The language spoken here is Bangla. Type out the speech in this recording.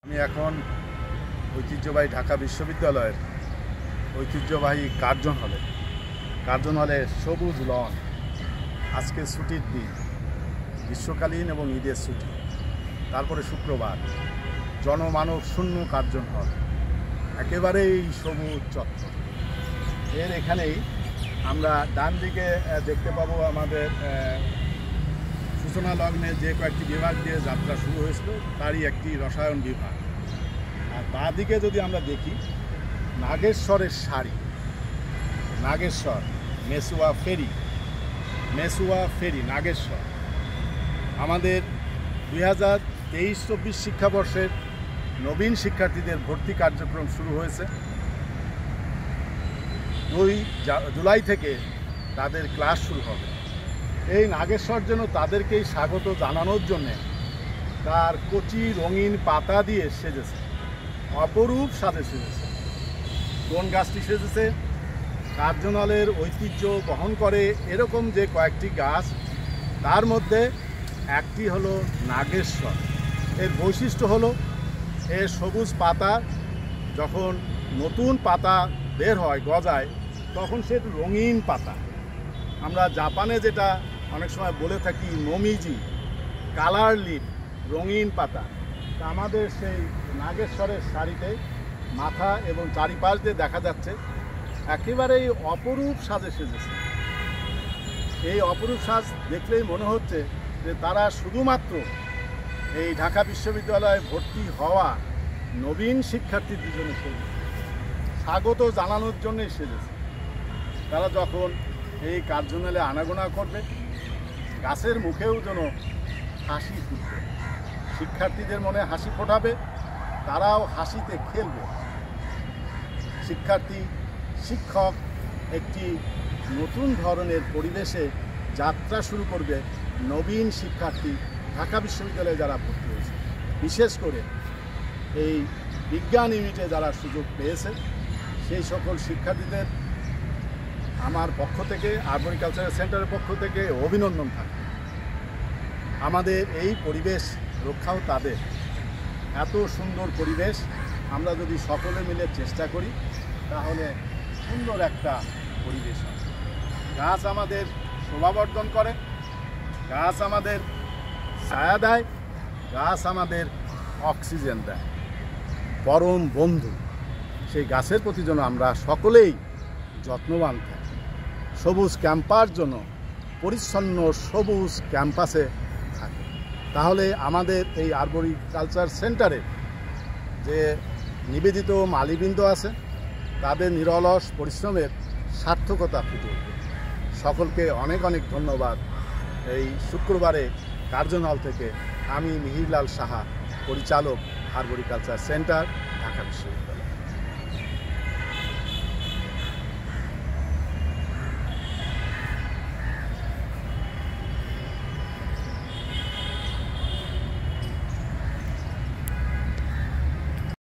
আমি এখন ঐতিহ্যবাহী ঢাকা বিশ্ববিদ্যালয়ের ঐতিহ্যবাহী কার্জন হলে সবুজ লন। আজকে ছুটির দিন, গ্রীষ্মকালীন এবং ঈদের ছুটি, তারপরে শুক্রবার, জনমানব শূন্য কার্জন হল, একেবারেই সবুজ চত্বর। এর এখানেই আমরা ডান দিকে দেখতে পাবো আমাদের সূচনা লগ্নে যে কয়েকটি বিভাগ দিয়ে যাত্রা শুরু হয়েছিল তারই একটি রসায়ন বিভাগ। আর বাঁ দিকে যদি আমরা দেখি নাগেশ্বরের শাড়ি, নাগেশ্বর মেসুয়া ফেরি নাগেশ্বর। আমাদের 2023-24 শিক্ষাবর্ষের নবীন শিক্ষার্থীদের ভর্তি কার্যক্রম শুরু হয়েছে। 2 জুলাই থেকে তাদের ক্লাস শুরু হবে। এই নাগেশ্বর যেন তাদেরকেই স্বাগত জানানোর জন্যে তার কচি রঙিন পাতা দিয়ে সেজেছে, অপরূপ সাজে সেজেছে। কোন গাছটি সেজেছে? কার্জন হলের ঐতিহ্য বহন করে এরকম যে কয়েকটি গাছ, তার মধ্যে একটি হলো নাগেশ্বর। এর বৈশিষ্ট্য হলো এর সবুজ পাতা যখন নতুন পাতা বের হয়, গজায়, তখন সে রঙিন পাতা। আমরা জাপানে যেটা অনেক সময় বলে থাকি মোমিজি, কালার লিফ, রঙিন পাতা। তা আমাদের সেই নাগেশ্বরের শাড়িতে মাথা এবং চারিপাশ দিয়ে দেখা যাচ্ছে একেবারেই অপরূপ সাজে সেজেছে। এই অপরূপ সাজ দেখলেই মনে হচ্ছে যে তারা শুধুমাত্র এই ঢাকা বিশ্ববিদ্যালয়ে ভর্তি হওয়া নবীন শিক্ষার্থীদের জন্য সেজেছে, স্বাগত জানানোর জন্যই সেজেছে। তারা যখন এই কার্জন হলে আনাগোনা করবে, গাছের মুখেও যেন হাসি ফুটবে, শিক্ষার্থীদের মনে হাসি ফোটাবে, তারাও হাসিতে খেলবে। শিক্ষার্থী শিক্ষক একটি নতুন ধরনের পরিবেশে যাত্রা শুরু করবে। নবীন শিক্ষার্থী ঢাকা বিশ্ববিদ্যালয়ে যারা ভর্তি হয়েছে, বিশেষ করে এই বিজ্ঞান ইউনিটে যারা সুযোগ পেয়েছে, সেই সকল শিক্ষার্থীদের আমার পক্ষ থেকে, আরবরিকালচারাল সেন্টারের পক্ষ থেকে অভিনন্দন থাকে। আমাদের এই পরিবেশ রক্ষাও তাদের। এত সুন্দর পরিবেশ আমরা যদি সকলে মিলে চেষ্টা করি তাহলে সুন্দর একটা পরিবেশ হয়। গাছ আমাদের শোভাবর্ধন করে, গাছ আমাদের ছায়া দেয়, গাছ আমাদের অক্সিজেন দেয়, পরম বন্ধু। সেই গাছের প্রতি যেন আমরা সকলেই যত্নবান থাকি। সবুজ ক্যাম্পাস জন্য পরিচ্ছন্ন সবুজ ক্যাম্পাসে থাকে, তাহলে আমাদের এই আরবরিকালচার সেন্টারে যে নিবেদিত মালিবৃন্দ আছে তাদের নিরলস পরিশ্রমের সার্থকতা ফুটে উঠবে। সকলকে অনেক অনেক ধন্যবাদ। এই শুক্রবারে কার্জন হল থেকে আমি মিহিরলাল সাহা, পরিচালক, আরবরিকালচার সেন্টার, ঢাকা বিশ্ববিদ্যালয়।